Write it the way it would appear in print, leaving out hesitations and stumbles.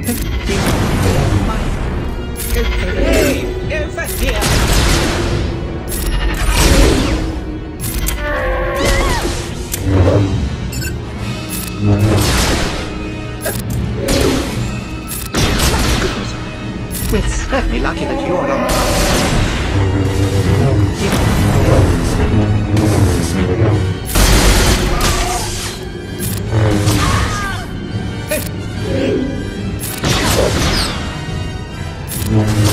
Hey, over here! We're certainly lucky that you're not. Hey.